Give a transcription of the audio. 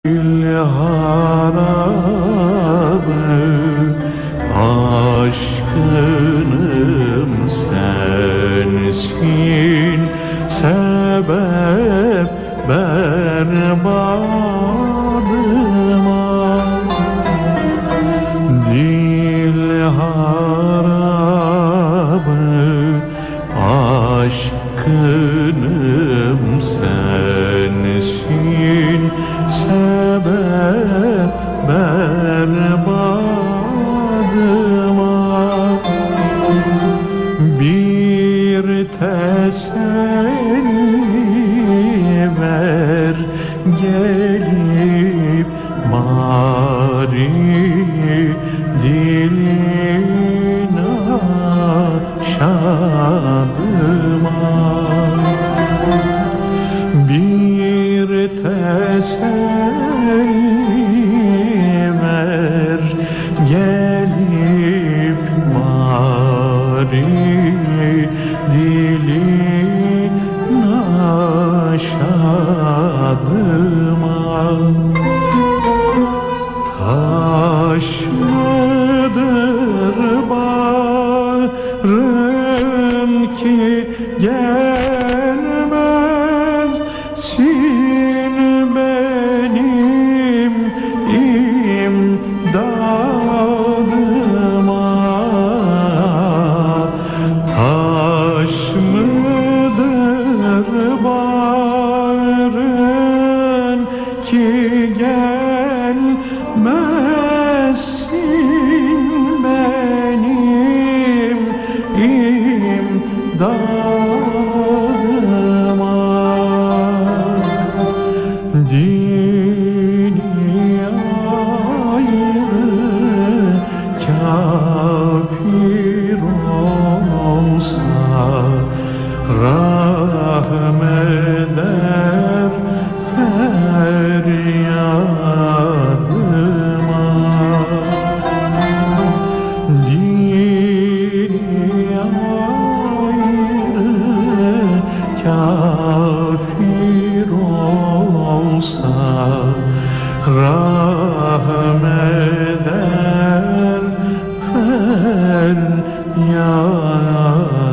harabe aşkınım sensin, sebep berbadıma. Dil harabe aşkınım sensin, sebep berbadıma. Bir teselli ver gelip bari dilin aşadıma. Bir teselli ver gelip bari dilin aşadıma. Taş mıdır bağrım ki gelmezsin benim imdadıma. Taş mıdır bağrın ki gelmezsin benim imdadıma. Dini ayrı kafir olsa rahmeder feryadıma. Dini ayrı kafir olsa rahmeder feryadıma.